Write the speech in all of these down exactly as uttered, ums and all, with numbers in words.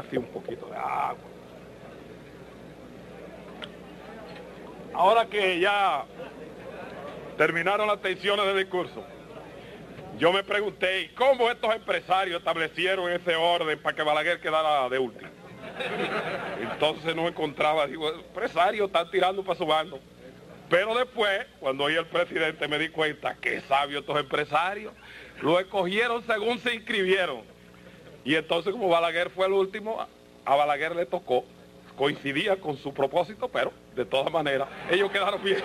así un poquito de agua. Ahora que ya terminaron las tensiones del discurso, yo me pregunté, ¿y cómo estos empresarios establecieron ese orden para que Balaguer quedara de último? Entonces no encontraba, digo, empresarios están tirando para su bando. Pero después, cuando oí al presidente, me di cuenta, qué sabios estos empresarios, lo escogieron según se inscribieron. Y entonces, como Balaguer fue el último, a Balaguer le tocó, coincidía con su propósito, pero de todas maneras, ellos quedaron bien.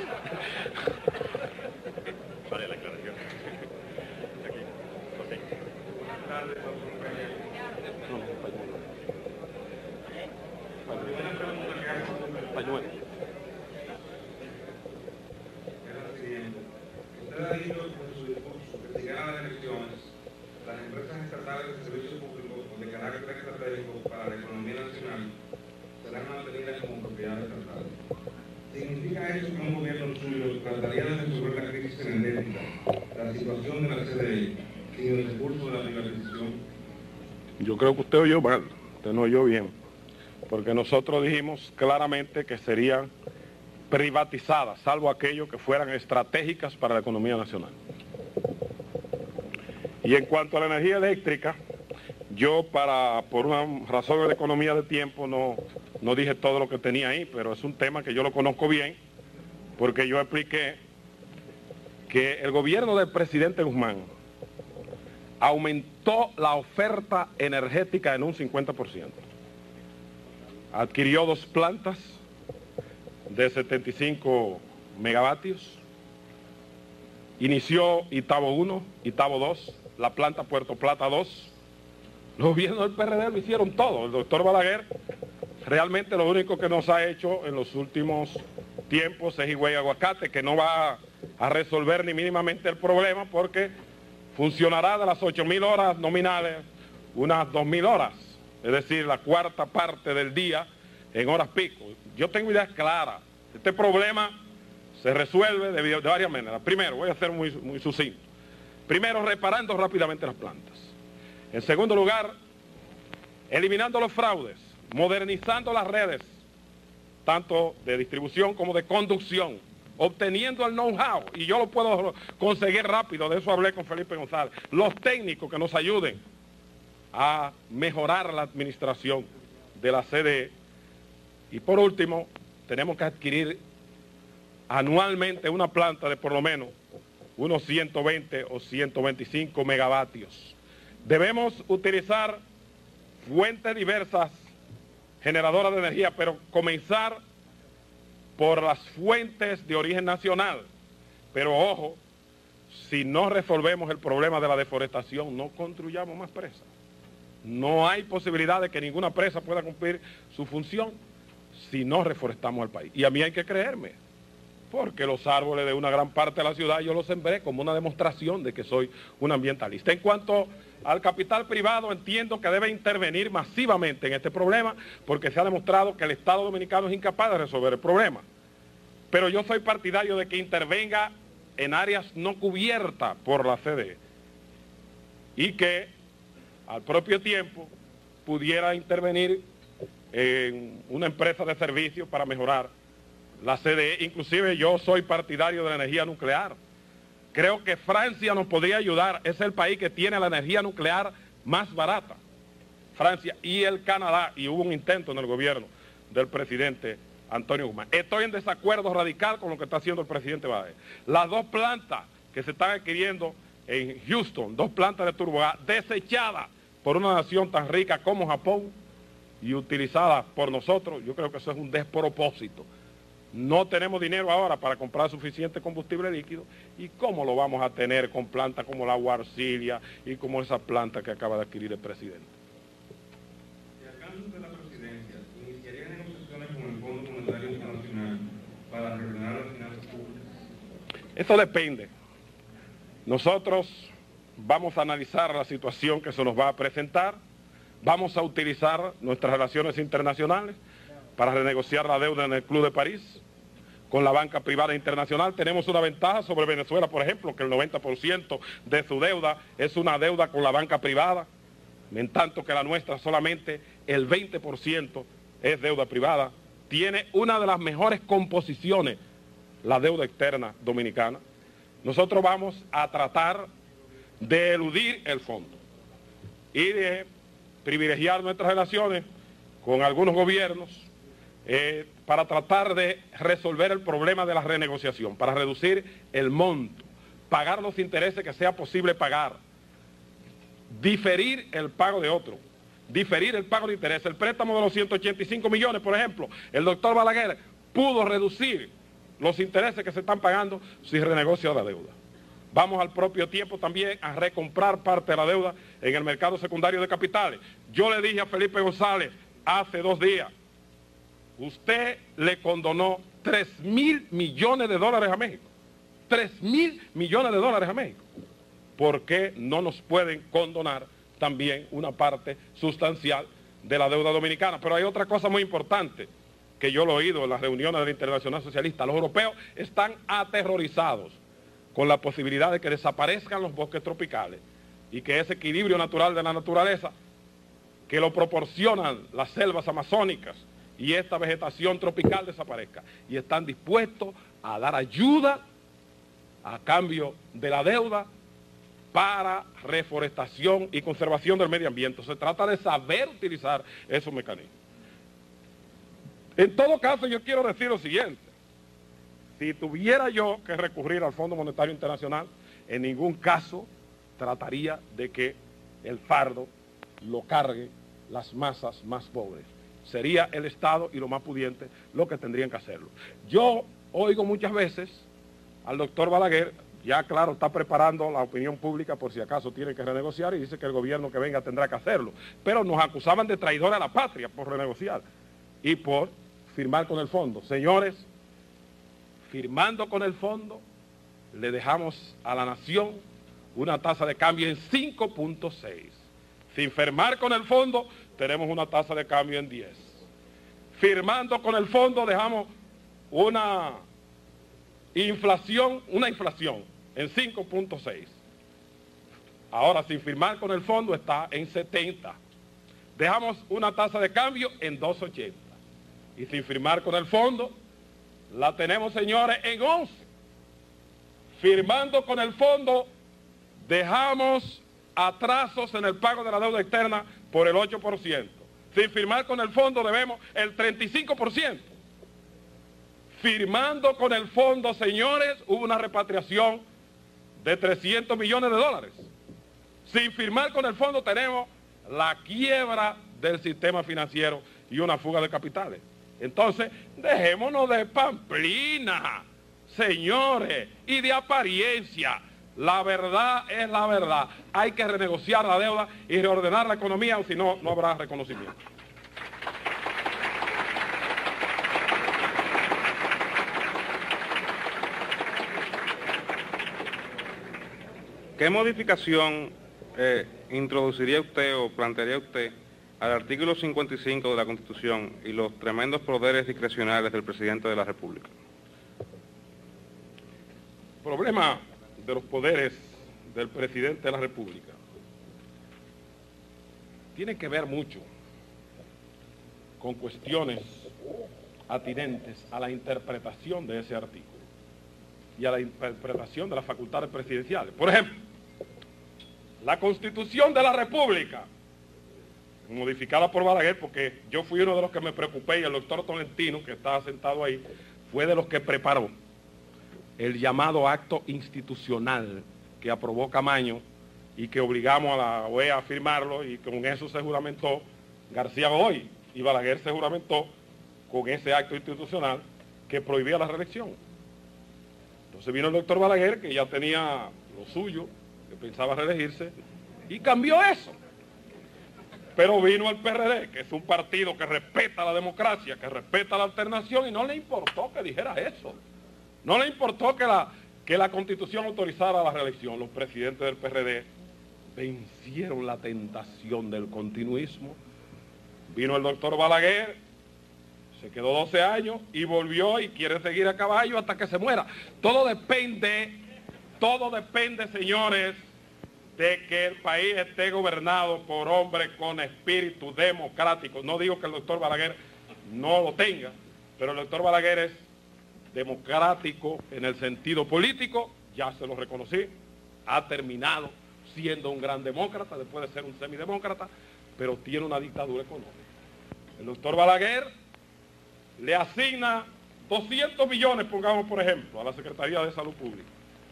Vale, la aclaración. Aquí. Okay. Pañuelo. Usted ha dicho en su discurso que si ganan las elecciones, las empresas estatales de servicios públicos o de carácter estratégico para la economía nacional serán mantenidas como propiedad estatal. ¿Significa eso que un gobierno suyo trataría de resolver la crisis energética, la situación de la C D E, sin el recurso de la privatización? Yo creo que usted oyó mal, usted no oyó bien, porque nosotros dijimos claramente que serían privatizadas, salvo aquellos que fueran estratégicas para la economía nacional. Y en cuanto a la energía eléctrica, yo para por una razón de economía de tiempo no, no dije todo lo que tenía ahí, pero es un tema que yo lo conozco bien, porque yo expliqué que el gobierno del presidente Guzmán aumentó la oferta energética en un cincuenta por ciento. Adquirió dos plantas de setenta y cinco megavatios, inició Itabo uno, Itabo dos, la planta Puerto Plata dos. Los gobiernos del P R D lo hicieron todo. El doctor Balaguer realmente lo único que nos ha hecho en los últimos tiempos es Higüey Aguacate, que no va a resolver ni mínimamente el problema porque funcionará de las ocho mil horas nominales unas dos mil horas, es decir, la cuarta parte del día en horas pico. Yo tengo ideas claras. Este problema se resuelve de, de varias maneras. Primero, voy a ser muy, muy sucinto. Primero, reparando rápidamente las plantas. En segundo lugar, eliminando los fraudes, modernizando las redes, tanto de distribución como de conducción, obteniendo el know-how, y yo lo puedo conseguir rápido, de eso hablé con Felipe González, los técnicos que nos ayuden a mejorar la administración de la C D E. Y por último, tenemos que adquirir anualmente una planta de por lo menos unos ciento veinte o ciento veinticinco megavatios. Debemos utilizar fuentes diversas generadoras de energía, pero comenzar por las fuentes de origen nacional. Pero ojo, si no resolvemos el problema de la deforestación, no construyamos más presas. No hay posibilidad de que ninguna presa pueda cumplir su función si no reforestamos el país. Y a mí hay que creerme, porque los árboles de una gran parte de la ciudad yo los sembré como una demostración de que soy un ambientalista. En cuanto al capital privado, entiendo que debe intervenir masivamente en este problema, porque se ha demostrado que el Estado Dominicano es incapaz de resolver el problema. Pero yo soy partidario de que intervenga en áreas no cubiertas por la C D E y que al propio tiempo pudiera intervenir en una empresa de servicios para mejorar la C D E. Inclusive yo soy partidario de la energía nuclear. Creo que Francia nos podría ayudar, es el país que tiene la energía nuclear más barata, Francia y el Canadá, y hubo un intento en el gobierno del presidente Antonio Guzmán. Estoy en desacuerdo radical con lo que está haciendo el presidente Balaguer. Las dos plantas que se están adquiriendo en Houston, dos plantas de turbogas desechadas por una nación tan rica como Japón y utilizadas por nosotros, yo creo que eso es un despropósito. No tenemos dinero ahora para comprar suficiente combustible líquido. ¿Y cómo lo vamos a tener con plantas como la Guarcilia y como esa planta que acaba de adquirir el presidente? Si alcanza de la presidencia, ¿iniciaría negociaciones con el Fondo Monetario Internacional para reordenar las finanzas públicas? Eso depende. Nosotros vamos a analizar la situación que se nos va a presentar. Vamos a utilizar nuestras relaciones internacionales para renegociar la deuda en el Club de París con la banca privada internacional. Tenemos una ventaja sobre Venezuela, por ejemplo, que el noventa por ciento de su deuda es una deuda con la banca privada. en tanto que la nuestra solamente el veinte por ciento es deuda privada. Tiene una de las mejores composiciones la deuda externa dominicana. Nosotros vamos a tratar de eludir el fondo y de privilegiar nuestras relaciones con algunos gobiernos eh, para tratar de resolver el problema de la renegociación, para reducir el monto, pagar los intereses que sea posible pagar, diferir el pago de otro, diferir el pago de interés. El préstamo de los ciento ochenta y cinco millones, por ejemplo, el doctor Balaguer pudo reducir los intereses que se están pagando si renegocia la deuda. Vamos al propio tiempo también a recomprar parte de la deuda en el mercado secundario de capitales. Yo le dije a Felipe González hace dos días, usted le condonó tres mil millones de dólares a México. tres mil millones de dólares a México. ¿Por qué no nos pueden condonar también una parte sustancial de la deuda dominicana? Pero hay otra cosa muy importante que yo lo he oído en las reuniones de la Internacional Socialista. Los europeos están aterrorizados con la posibilidad de que desaparezcan los bosques tropicales y que ese equilibrio natural de la naturaleza que lo proporcionan las selvas amazónicas y esta vegetación tropical desaparezca. Y están dispuestos a dar ayuda a cambio de la deuda para reforestación y conservación del medio ambiente. Se trata de saber utilizar esos mecanismos. En todo caso, yo quiero decir lo siguiente. Si tuviera yo que recurrir al Fondo Monetario Internacional, en ningún caso trataría de que el fardo lo cargue las masas más pobres. Sería el Estado y los más pudientes lo que tendrían que hacerlo. Yo oigo muchas veces al doctor Balaguer, ya claro, está preparando la opinión pública por si acaso tiene que renegociar y dice que el gobierno que venga tendrá que hacerlo. Pero nos acusaban de traidores a la patria por renegociar y por firmar con el fondo. Señores, firmando con el fondo, le dejamos a la nación una tasa de cambio en cinco punto seis. Sin firmar con el fondo, tenemos una tasa de cambio en diez. Firmando con el fondo, dejamos una inflación, una inflación en cinco punto seis. Ahora, sin firmar con el fondo, está en setenta. Dejamos una tasa de cambio en dos punto ochenta. Y sin firmar con el fondo, la tenemos, señores, en once. Firmando con el fondo, dejamos atrasos en el pago de la deuda externa por el ocho por ciento. Sin firmar con el fondo, debemos el treinta y cinco por ciento. Firmando con el fondo, señores, hubo una repatriación de trescientos millones de dólares. Sin firmar con el fondo, tenemos la quiebra del sistema financiero y una fuga de capitales. Entonces, dejémonos de pamplina, señores, y de apariencia. La verdad es la verdad. Hay que renegociar la deuda y reordenar la economía, o si no, no habrá reconocimiento. ¿Qué modificación eh, introduciría usted o plantearía usted al artículo cincuenta y cinco de la Constitución y los tremendos poderes discrecionales del presidente de la República? El problema de los poderes del presidente de la República tiene que ver mucho con cuestiones atinentes a la interpretación de ese artículo y a la interpretación de las facultades presidenciales. Por ejemplo, la Constitución de la República, modificada por Balaguer, porque yo fui uno de los que me preocupé, y el doctor Tolentino, que estaba sentado ahí, fue de los que preparó el llamado acto institucional que aprobó Camaño y que obligamos a la O E A a firmarlo, y con eso se juramentó García Godoy, y Balaguer se juramentó con ese acto institucional que prohibía la reelección. Entonces vino el doctor Balaguer, que ya tenía lo suyo, que pensaba reelegirse, y cambió eso. Pero vino el P R D, que es un partido que respeta la democracia, que respeta la alternación, y no le importó que dijera eso. No le importó que la, que la Constitución autorizara la reelección. Los presidentes del P R D vencieron la tentación del continuismo. Vino el doctor Balaguer, se quedó doce años y volvió y quiere seguir a caballo hasta que se muera. Todo depende, todo depende, señores, de que el país esté gobernado por hombres con espíritu democrático. No digo que el doctor Balaguer no lo tenga, pero el doctor Balaguer es democrático en el sentido político, ya se lo reconocí, ha terminado siendo un gran demócrata después de ser un semidemócrata, pero tiene una dictadura económica. El doctor Balaguer le asigna doscientos millones, pongamos por ejemplo, a la Secretaría de Salud Pública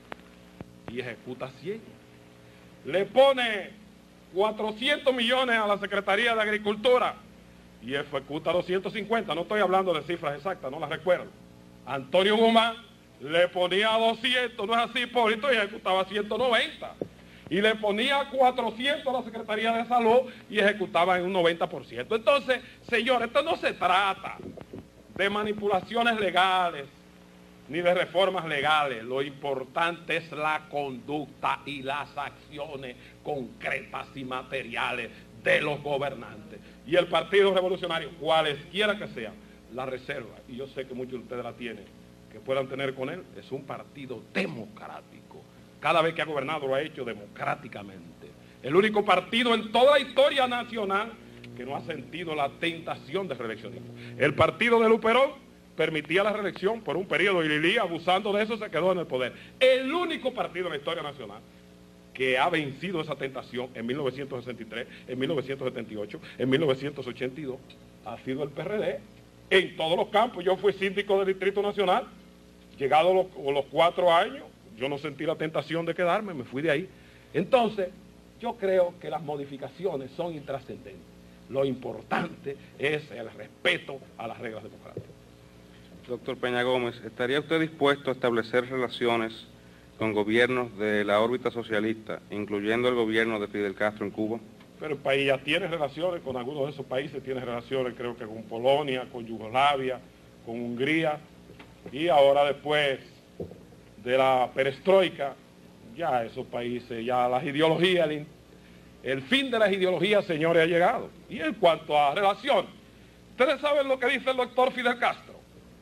y ejecuta cien. Le pone cuatrocientos millones a la Secretaría de Agricultura y ejecuta doscientos cincuenta. No estoy hablando de cifras exactas, no las recuerdo. Antonio Guzmán le ponía doscientos, no es así, Hipólito, y ejecutaba ciento noventa. Y le ponía cuatrocientos a la Secretaría de Salud y ejecutaba en un noventa por ciento. Entonces, señores, esto no se trata de manipulaciones legales ni de reformas legales. Lo importante es la conducta y las acciones concretas y materiales de los gobernantes. Y el Partido Revolucionario, cualesquiera que sea, la reserva, y yo sé que muchos de ustedes la tienen, que puedan tener con él, es un partido democrático. Cada vez que ha gobernado lo ha hecho democráticamente. El único partido en toda la historia nacional que no ha sentido la tentación de reeleccionismo. El partido de Luperón permitía la reelección por un periodo y Lili, abusando de eso, se quedó en el poder. El único partido en la historia nacional que ha vencido esa tentación en mil novecientos sesenta y tres, en mil novecientos setenta y ocho, en mil novecientos ochenta y dos, ha sido el P R D. En todos los campos. Yo fui síndico del Distrito Nacional, llegado los, los cuatro años, yo no sentí la tentación de quedarme, me fui de ahí. Entonces, yo creo que las modificaciones son intrascendentes. Lo importante es el respeto a las reglas democráticas. Doctor Peña Gómez, ¿estaría usted dispuesto a establecer relaciones con gobiernos de la órbita socialista, incluyendo el gobierno de Fidel Castro en Cuba? Pero el país ya tiene relaciones con algunos de esos países, tiene relaciones creo que con Polonia, con Yugoslavia, con Hungría, y ahora después de la perestroika, ya esos países, ya las ideologías, el, el fin de las ideologías, señores, ha llegado. Y en cuanto a relaciones, ustedes saben lo que dice el doctor Fidel Castro.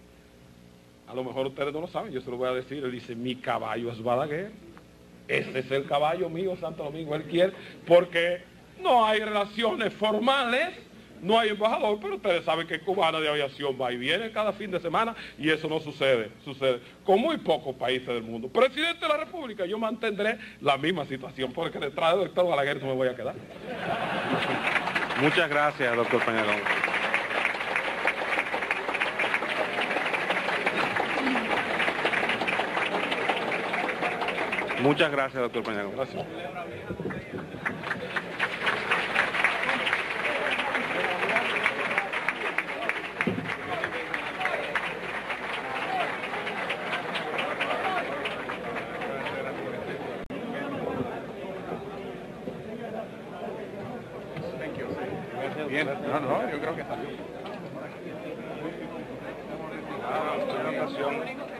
A lo mejor ustedes no lo saben, yo se lo voy a decir. Él dice, mi caballo es Balaguer. Ese es el caballo mío, Santo Domingo. Él quiere, porque no hay relaciones formales, no hay embajador, pero ustedes saben que Cubana de Aviación va y viene cada fin de semana y eso no sucede, sucede con muy pocos países del mundo. Presidente de la República, yo mantendré la misma situación, porque detrás del doctor Balaguer no me voy a quedar. Muchas gracias, doctor Peña Gómez. Muchas gracias, doctor Peña Gómez. Gracias. Bien, no, no, yo creo que salió. Ah,